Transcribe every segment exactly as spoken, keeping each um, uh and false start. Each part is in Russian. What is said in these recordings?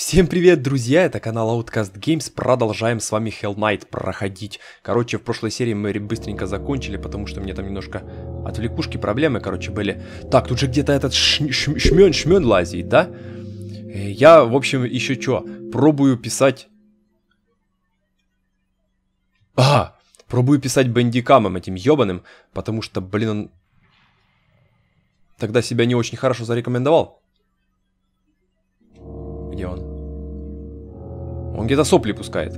Всем привет, друзья, это канал Outcast Games, продолжаем с вами Hell Knight проходить. Короче, в прошлой серии мы быстренько закончили, потому что мне там немножко отвлекушки, проблемы, короче, были. Так, тут же где-то этот шмён-шмён лазит, да? Я, в общем, еще что, пробую писать... А, пробую писать бандикамом этим ёбаным, потому что, блин, он тогда себя не очень хорошо зарекомендовал. Где он? Он где-то сопли пускает.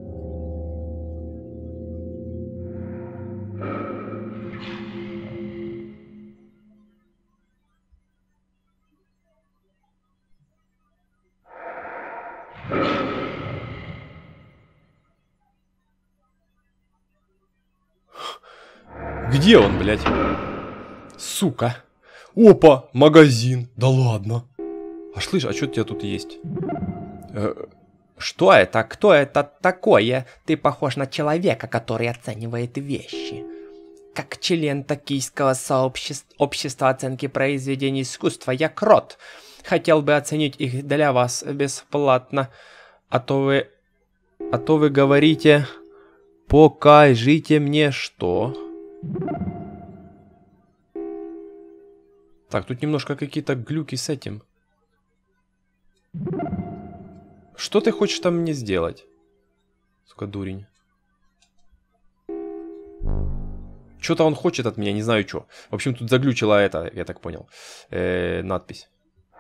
Где он, блядь? Сука. Опа, магазин. Да ладно. А слышь, а что у тебя тут есть? Э, что это? Кто это такое? Ты похож на человека, который оценивает вещи. Как член токийского сообщества общества оценки произведений искусства, я Крот. Хотел бы оценить их для вас бесплатно. А то вы... А то вы говорите... Покажите мне что? Так, тут немножко какие-то глюки с этим. Что ты хочешь там мне сделать? Сука, дурень. Что-то он хочет от меня, не знаю что. В общем, тут заглючила это, я так понял, э, надпись.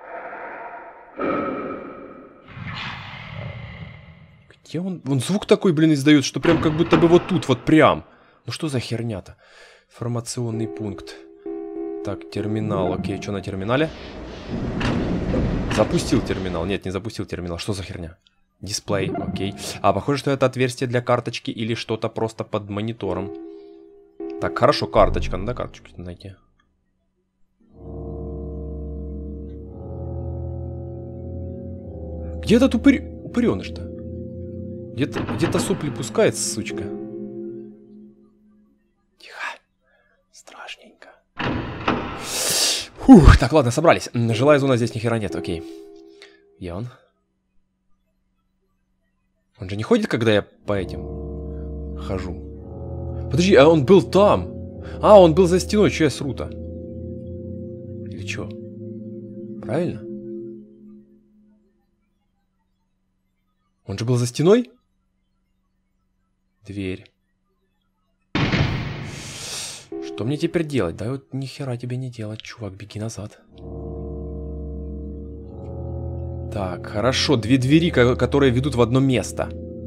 Где он? Он звук такой, блин, издает, что прям как будто бы вот тут, вот прям. Ну что за херня-то? Информационный пункт. Так, терминал. Окей, что на терминале? Запустил терминал. Нет, не запустил терминал. Что за херня? Дисплей, окей. А, похоже, что это отверстие для карточки или что-то просто под монитором. Так, хорошо, карточка. Надо карточку найти. Где этот упырь... упыреныш-то? Где-то где-то сопли пускает, сучка. Тихо. Страшненько. Фух, так, ладно, собрались. Жилая зона здесь ни хера нет, окей. Где он? Он же не ходит, когда я по этим хожу. Подожди, а он был там. А, он был за стеной, что я сру-то? Или что? Правильно? Он же был за стеной? Дверь. Что мне теперь делать? Да вот ни хера тебе не делать, чувак, беги назад. Так, хорошо, две двери, которые ведут в одно место.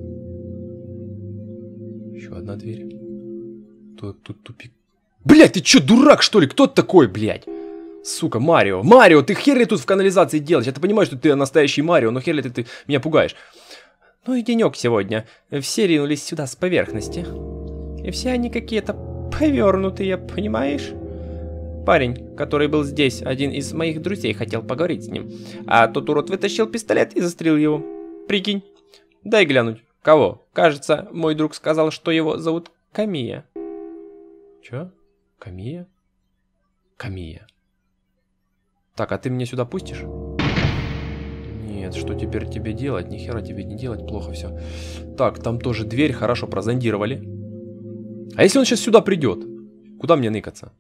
Еще одна дверь. Тут, тут тупик. Блять, ты че, дурак, что ли? Кто ты такой, блядь? Сука, Марио. Марио, ты хер ли тут в канализации делаешь? Я-то понимаю, что ты настоящий Марио, но хер ли ты, ты меня пугаешь? Ну и денек сегодня. Все ринулись сюда с поверхности. И все они какие-то повернутые, понимаешь? Парень, который был здесь, один из моих друзей, хотел поговорить с ним. А тот урод вытащил пистолет и застрелил его. Прикинь. Дай глянуть. Кого? Кажется, мой друг сказал, что его зовут Камия. Чё? Камия? Камия. Так, а ты меня сюда пустишь? Нет, что теперь тебе делать? Ни хера тебе не делать, плохо все. Так, там тоже дверь, хорошо, прозондировали. А если он сейчас сюда придет? Куда мне ныкаться?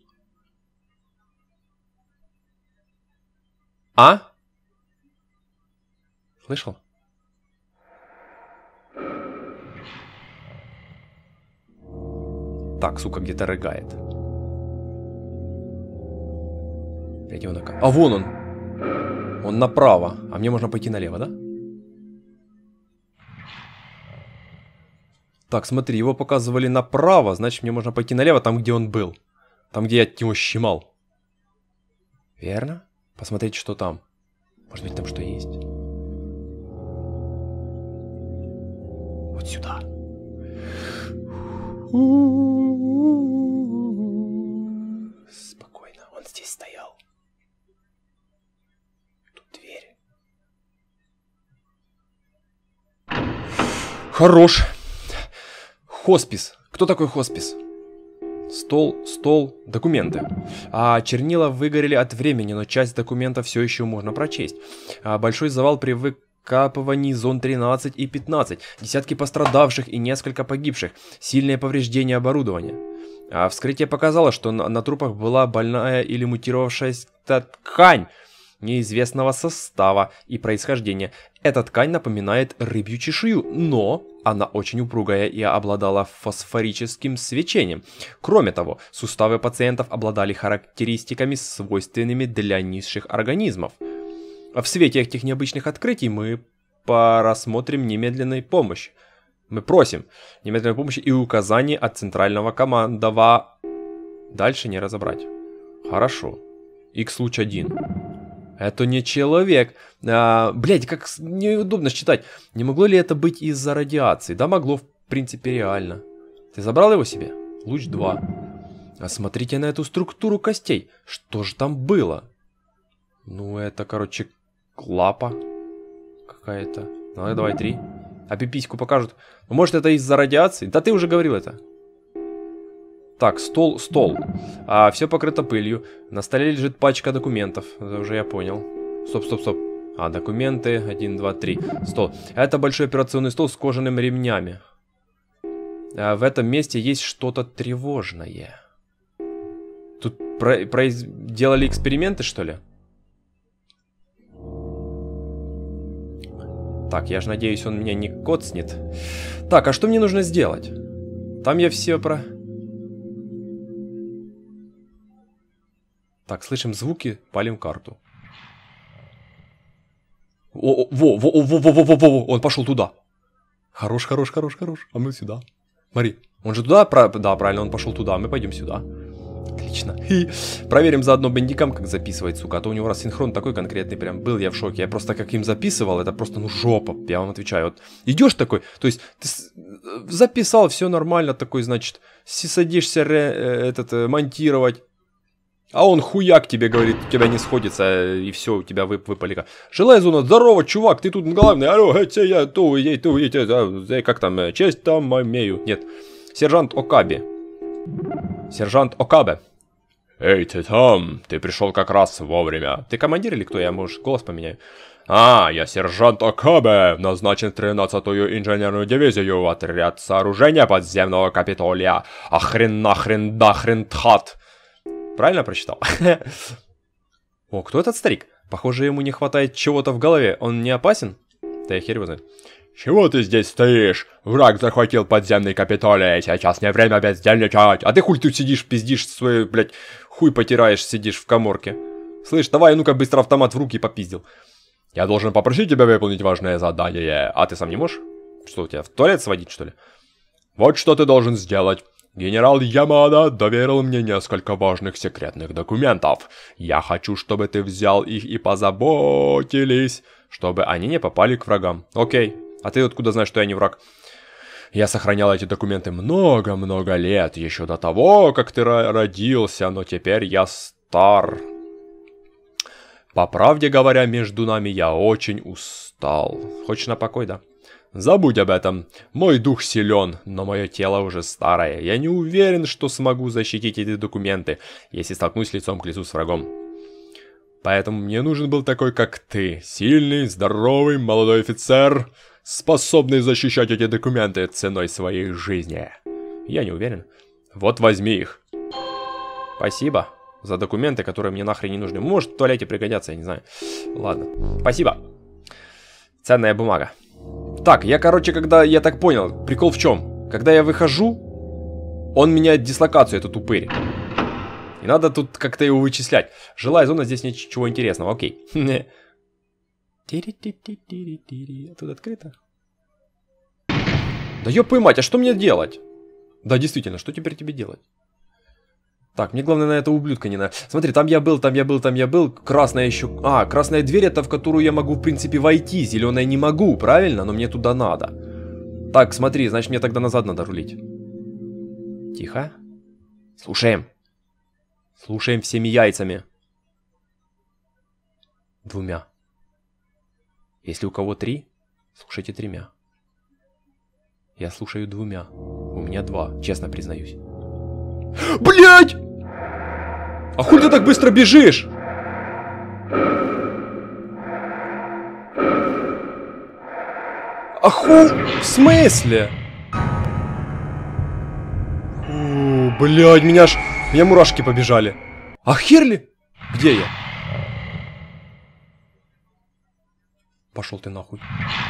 А? Слышал? Так, сука, где-то рыгает. Где он? А вон он. Он направо. А мне можно пойти налево, да? Так, смотри, его показывали направо, значит, мне можно пойти налево, там, где он был. Там, где я от него щемал. Верно? Посмотреть, что там. Может быть, там что есть. Вот сюда. Спокойно, он здесь стоял. Тут дверь. Хорош. Хоспис. Кто такой хоспис? Стол, стол, документы. А чернила выгорели от времени, но часть документов все еще можно прочесть. А большой завал привык раскапываний зон тринадцать и пятнадцать. Десятки пострадавших и несколько погибших. Сильные повреждения оборудования. А вскрытие показало, что на, на трупах была больная или мутировавшаяся ткань неизвестного состава и происхождения. Эта ткань напоминает рыбью чешую, но она очень упругая и обладала фосфорическим свечением. Кроме того, суставы пациентов обладали характеристиками, свойственными для низших организмов. В свете этих необычных открытий мы порассмотрим немедленной помощи. Мы просим немедленной помощи и указаний от центрального командова. Дальше не разобрать. Хорошо. Икс луч один. Это не человек. А, блять, как неудобно читать. Не могло ли это быть из-за радиации? Да, могло, в принципе, реально. Ты забрал его себе? Луч два. А смотрите на эту структуру костей. Что же там было? Ну, это, короче, лапа какая-то. Ну, давай три. А пипиську покажут. Может, это из-за радиации? Да ты уже говорил это. Так, стол, стол. А, все покрыто пылью. На столе лежит пачка документов. Это уже я понял. Стоп, стоп, стоп. А, документы. Один, два, три. Стол. Это большой операционный стол с кожаными ремнями. А в этом месте есть что-то тревожное. Тут про произ... делали эксперименты, что ли? Так, я же надеюсь, он меня не коцнет. Так, а что мне нужно сделать? Там я все про... Так, слышим звуки, палим карту. О, о, во, во, во, во, во, во, во, он пошел туда. Хорош, хорош, хорош, хорош. А мы сюда. Смотри, он же туда, про... да, правильно, он пошел туда, мы пойдем сюда. Отлично. И проверим заодно бандикам, как записывать, сука. А то у него раз синхрон такой конкретный, прям был я в шоке. Я просто как им записывал, это просто, ну, жопа, я вам отвечаю. Вот идешь такой, то есть ты записал, все нормально, такой, значит, садишься ре, этот, монтировать. А он хуяк тебе говорит, у тебя не сходится, и все, у тебя вып выпали. Жилая зона, здорово, чувак, ты тут главный, алло, это я, то, я, то, я, как там, честь там имею. Нет, сержант Окаби. Сержант Окабе. Эй, ты там, ты пришел как раз вовремя. Ты командир или кто? Я, может, голос поменяю. А, я сержант Окабе, назначен в тринадцатую инженерную дивизию в отряд сооружения подземного Капитолия. Ахрен нахрен дахрен тхат. Правильно прочитал? О, кто этот старик? Похоже, ему не хватает чего-то в голове. Он не опасен? Да я хер его знаю. Чего ты здесь стоишь? Враг захватил подземный Капитолий. Сейчас не время бездельничать. А ты хуй тут сидишь, пиздишь свой, блядь, хуй потираешь, сидишь в каморке. Слышь, давай, ну-ка быстро автомат в руки попиздил. Я должен попросить тебя выполнить важное задание. А ты сам не можешь? Что, у тебя в туалет сводить, что ли? Вот что ты должен сделать. Генерал Ямада доверил мне несколько важных секретных документов. Я хочу, чтобы ты взял их и позаботились, чтобы они не попали к врагам. Окей. А ты откуда знаешь, что я не враг? Я сохранял эти документы много-много лет, еще до того, как ты родился, но теперь я стар. По правде говоря, между нами я очень устал. Хочешь на покой, да? Забудь об этом. Мой дух силен, но мое тело уже старое. Я не уверен, что смогу защитить эти документы, если столкнусь лицом к лицу с врагом. Поэтому мне нужен был такой, как ты. Сильный, здоровый, молодой офицер, способный защищать эти документы ценой своей жизни. Я не уверен. Вот возьми их. Спасибо за документы, которые мне нахрен не нужны. Может, в туалете пригодятся, я не знаю. Ладно. Спасибо. Ценная бумага. Так, я, короче, когда... Я так понял, прикол в чем? Когда я выхожу, он меняет дислокацию, этот упырь. И надо тут как-то его вычислять. Жилая зона, здесь ничего интересного, окей. Тут открыто. Да ёпы мать, а что мне делать? Да, действительно, что теперь тебе делать? Так, мне главное на этого ублюдка не надо. Смотри, там я был, там я был, там я был. Красная еще... А, красная дверь, это в которую я могу, в принципе, войти. Зеленая не могу, правильно? Но мне туда надо. Так, смотри, значит, мне тогда назад надо рулить. Тихо. Слушаем. Слушаем всеми яйцами. Двумя. Если у кого три, слушайте тремя. Я слушаю двумя. У меня два, честно признаюсь. Блять! А хуй ты так быстро бежишь? Аху! В смысле? Фу, блядь, меня аж... Меня мурашки побежали. А херли? Где я? Пошел ты нахуй.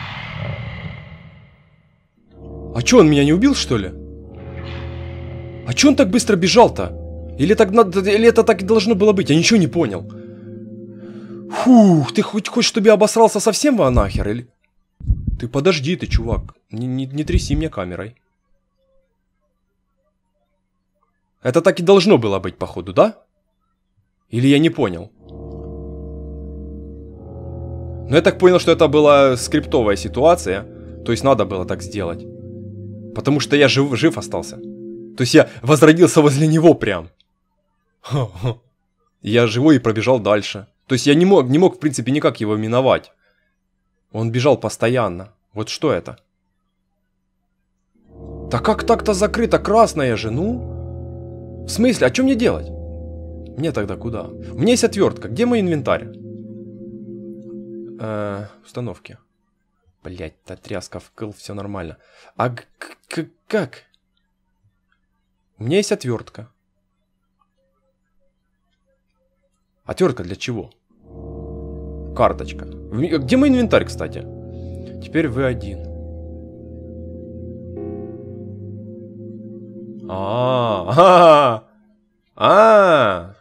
А чё, он меня не убил, что ли? А чё он так быстро бежал-то? Или, так надо, или это так и должно было быть? Я ничего не понял. Фух, ты хоть хочешь, чтобы я обосрался совсем во нахер, или... Ты подожди, ты, чувак. Не, не, не тряси мне камерой. Это так и должно было быть, походу, да? Или я не понял? Но я так понял, что это была скриптовая ситуация. То есть надо было так сделать. Потому что я жив, жив остался. То есть я возродился возле него прям. Я живой и пробежал дальше. То есть я не мог, не мог, в принципе, никак его миновать. Он бежал постоянно. Вот что это? Да как так-то закрыто красное же, ну? В смысле? А что мне делать? Мне тогда куда? У меня есть отвертка. Где мой инвентарь? Э, установки. Блять, та тряска вкл, все нормально. А как? У меня есть отвертка. Отвертка для чего? Карточка. Где мой инвентарь, кстати? Теперь вэ один. А, а,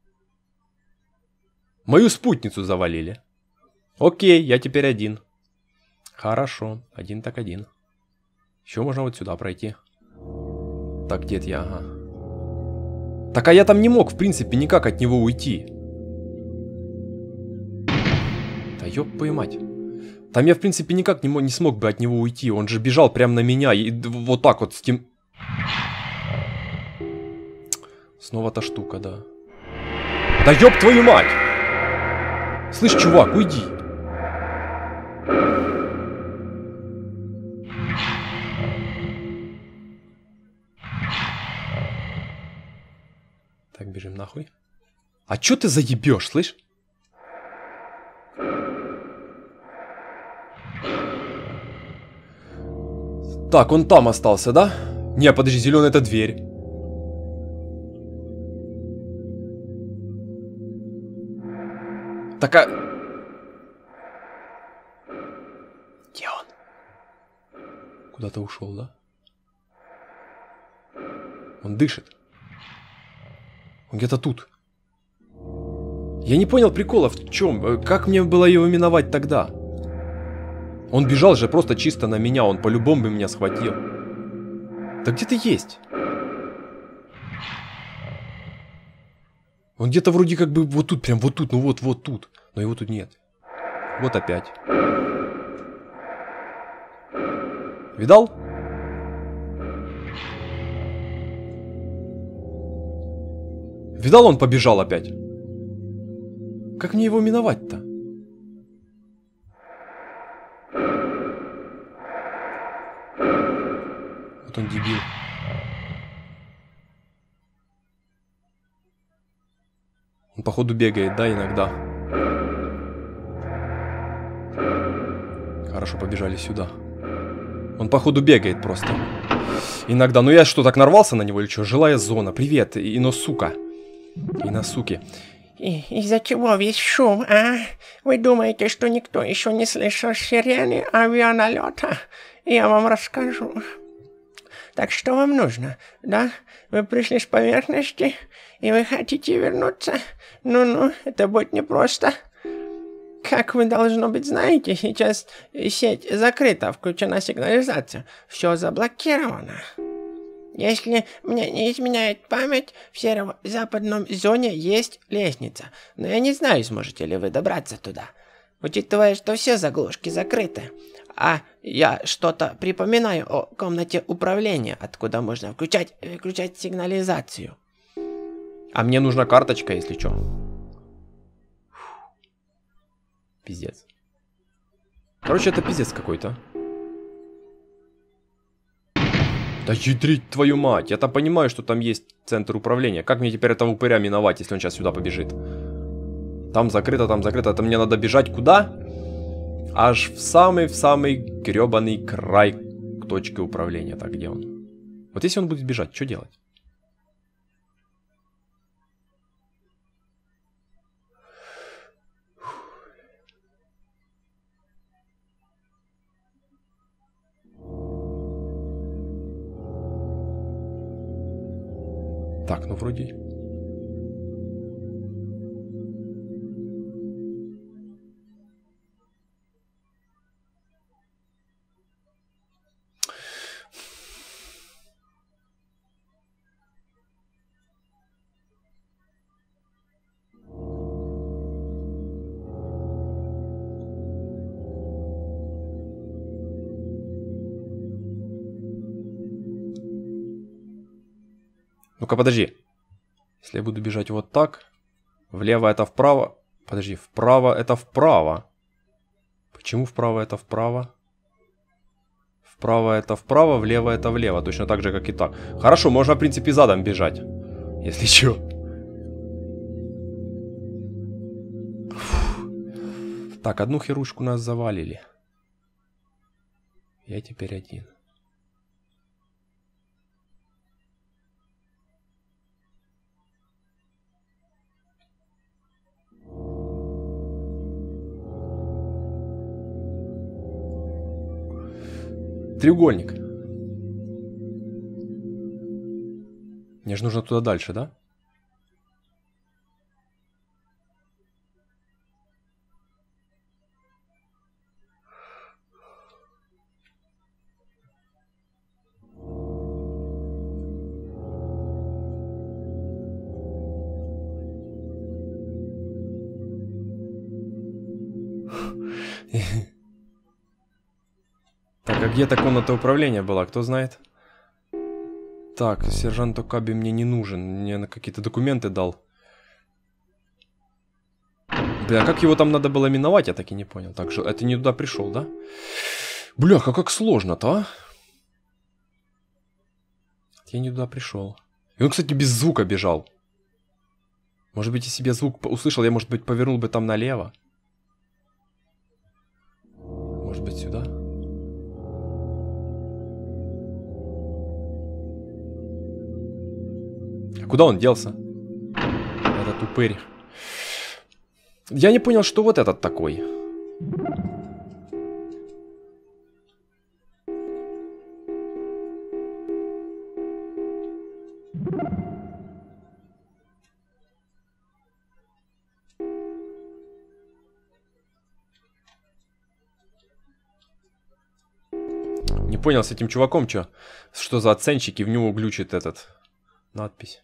мою спутницу завалили. Окей, я теперь один. Хорошо, один так один. Еще можно вот сюда пройти. Так, где я? Ага. Так, а я там не мог, в принципе, никак от него уйти. Да ёб твою мать. Там я, в принципе, никак не, мог, не смог бы от него уйти. Он же бежал прямо на меня. И вот так вот с тем... Снова та штука, да. Да ёб твою мать! Слышь, чувак, уйди. Так, бежим нахуй. А чё ты заебёшь, слышь? Так, он там остался, да? Не, подожди, зеленая это дверь. Так, а... Где он? Куда-то ушел, да? Он дышит. Он где-то тут. Я не понял прикола в чем. Как мне было его миновать тогда? Он бежал же просто чисто на меня. Он по-любому бы меня схватил. Да где ты есть? Он где-то вроде как бы вот тут, прям вот тут, ну вот, вот тут. Но его тут нет. Вот опять. Видал? Видал, он побежал опять. Как мне его миновать-то? Вот он дебил. Он походу бегает, да, иногда. Хорошо, побежали сюда. Он походу бегает просто. Иногда. Ну я что, так нарвался на него или что? Жилая зона. Привет, Иносука. Иносуки. Из-за чего весь шум, а? Вы думаете, что никто еще не слышал сирены авианалета? Я вам расскажу. Так что вам нужно, да? Вы пришли с поверхности, и вы хотите вернуться? Ну-ну, это будет непросто. Как вы, должно быть, знаете, сейчас сеть закрыта, включена сигнализация. Все заблокировано. Если мне не изменяет память, в северо-западном зоне есть лестница. Но я не знаю, сможете ли вы добраться туда. Учитывая, что все заглушки закрыты. А я что-то припоминаю о комнате управления, откуда можно включать и выключать сигнализацию. А мне нужна карточка, если что. Пиздец. Короче, это пиздец какой-то. Да ядрить твою мать, я-то понимаю, что там есть центр управления. Как мне теперь этого упыря миновать, если он сейчас сюда побежит? Там закрыто, там закрыто, это мне надо бежать куда? Аж в самый-в самый гребаный край точки управления. Так, где он? Вот если он будет бежать, что делать? Так, ну вроде... Ну-ка, подожди. Если я буду бежать вот так, влево это вправо. Подожди, вправо это вправо. Почему вправо это вправо? Вправо это вправо, влево это влево. Точно так же, как и так. Хорошо, можно, в принципе, задом бежать. Если что. Так, одну херушку нас завалили. Я теперь один. Треугольник. Мне же нужно туда дальше, да? Так, а где-то комната управления была, кто знает? Так, сержант Окаби мне не нужен. Мне на какие-то документы дал. Бля, а как его там надо было миновать, я так и не понял. Так, что это не туда пришел, да? Бляха, как сложно-то, а? Я не туда пришел. И он, кстати, без звука бежал. Может быть, если бы я звук услышал, я, может быть, повернул бы там налево. Может быть, сюда? А куда он делся? Этот упырь. Я не понял, что вот этот такой. Не понял с этим чуваком, что? Что за оценщики, в него глючит этот надпись.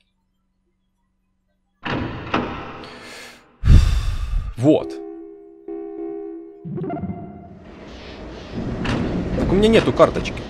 Вот. Так у меня нету карточки.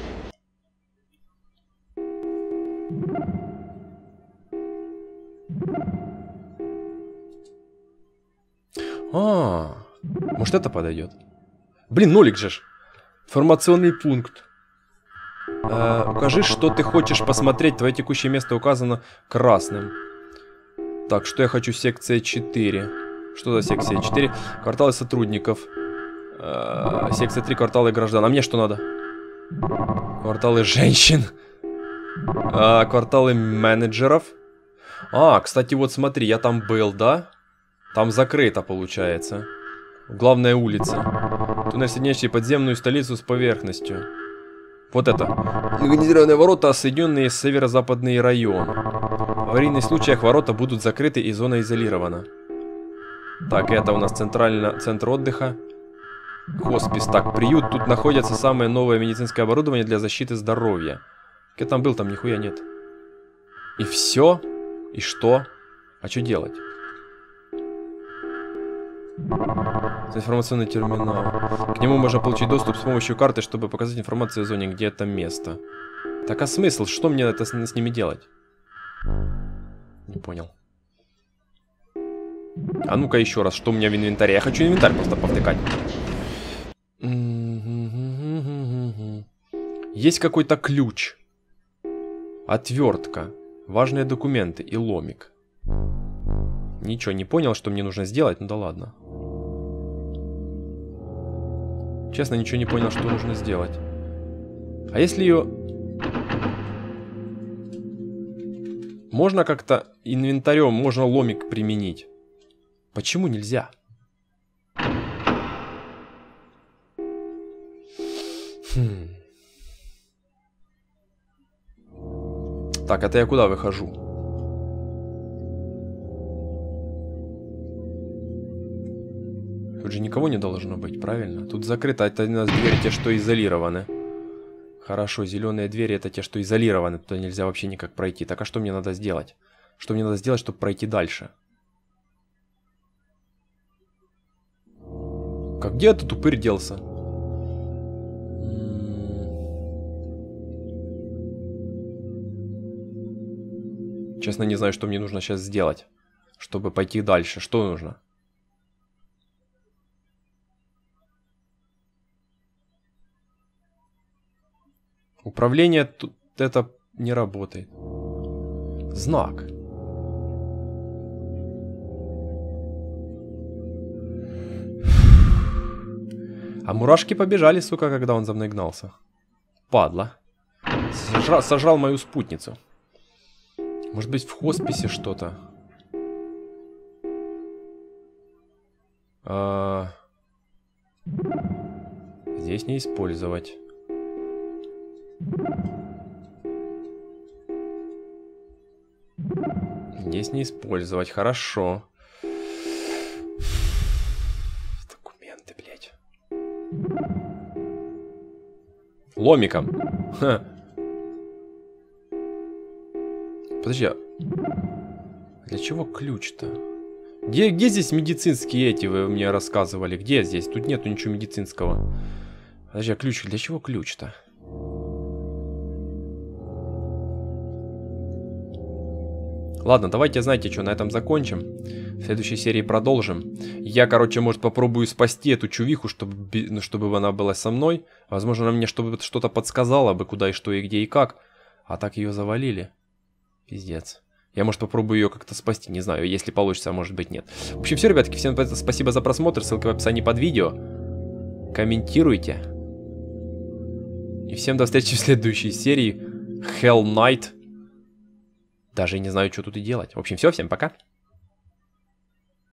А, может это подойдет? Блин, нолик же ж. Информационный пункт. Э, укажи, что ты хочешь посмотреть. Твое текущее место указано красным. Так, что я хочу? Секция четыре. Что за секция четыре? Кварталы сотрудников. Э, секция три. Кварталы граждан. А мне что надо? Кварталы женщин. Э, кварталы менеджеров. А, кстати, вот смотри, я там был, да? Там закрыто, получается. Главная улица. Туннель, соединяющий подземную столицу с поверхностью. Вот это. Механизированные ворота, соединенные с северо-западный район. В аварийных случаях ворота будут закрыты и зона изолирована. Так, это у нас центрально, центр отдыха. Хоспис. Так, приют. Тут находится самое новое медицинское оборудование для защиты здоровья. Я там был, там нихуя нет. И все? И что? А что делать? Информационный терминал. К нему можно получить доступ с помощью карты, чтобы показать информацию о зоне, где это место. Так, а смысл? Что мне это с, с ними делать? Не понял. А ну-ка еще раз, что у меня в инвентаре? Я хочу инвентарь просто повтыкать. Есть какой-то ключ. Отвертка. Важные документы и ломик. Ничего, не понял, что мне нужно сделать, ну да ладно. Честно, ничего не понял, что нужно сделать. А если ее... Можно как-то инвентарем, можно ломик применить. Почему нельзя? Хм. Так, это я куда выхожу? Тут же никого не должно быть, правильно? Тут закрыто, это у нас двери те, что изолированы. Хорошо, зеленые двери это те, что изолированы. Туда нельзя вообще никак пройти. Так, а что мне надо сделать? Что мне надо сделать, чтобы пройти дальше? Как где этот упырь делся? Честно, не знаю, что мне нужно сейчас сделать, чтобы пойти дальше. Что нужно? Управление тут это не работает. Знак. А мурашки побежали, сука, когда он за мной гнался. Падла. Сожрал, сожрал мою спутницу. Может быть, в хосписе что-то? А... Здесь не использовать. Здесь не использовать. Хорошо. Документы, блядь. Ломиком. Ха. Подожди, а для чего ключ-то? Где, где здесь медицинские эти, вы мне рассказывали? Где здесь? Тут нету ничего медицинского. Подожди, а ключ, для чего ключ-то? Ладно, давайте, знаете что, на этом закончим. В следующей серии продолжим. Я, короче, может, попробую спасти эту чувиху, чтобы, чтобы она была со мной. Возможно, она мне чтобы что-то подсказала бы, куда и что, и где, и как. А так ее завалили. Пиздец. Я, может, попробую ее как-то спасти. Не знаю, если получится, а может быть нет. В общем, все, ребятки, всем спасибо за просмотр. Ссылка в описании под видео. Комментируйте. И всем до встречи в следующей серии. Hell Knight. Даже не знаю, что тут и делать. В общем, все, всем пока.